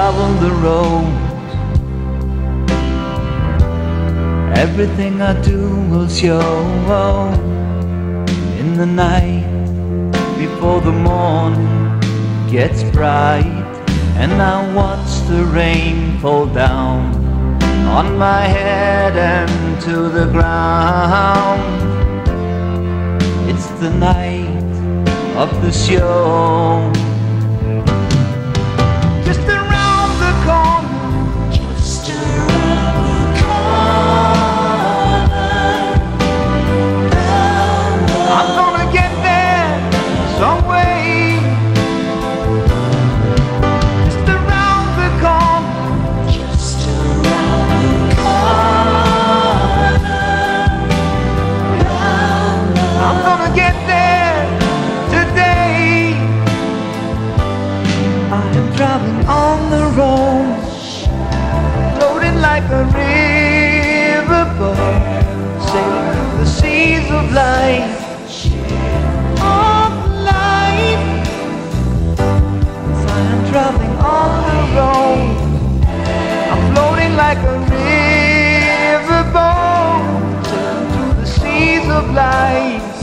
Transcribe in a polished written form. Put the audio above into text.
travel the road. Everything I do will show in the night before the morning gets bright. And I watch the rain fall down on my head and to the ground. It's the night of the show. Just around the corner, just around the corner. I'm gonna get there some way. Just around the corner, just around the corner. I'm gonna get there today. I am traveling on the road, floating like a riverboat, sailing through the seas of life. I am traveling on the road, I'm floating like a riverboat, sailing through the seas of life.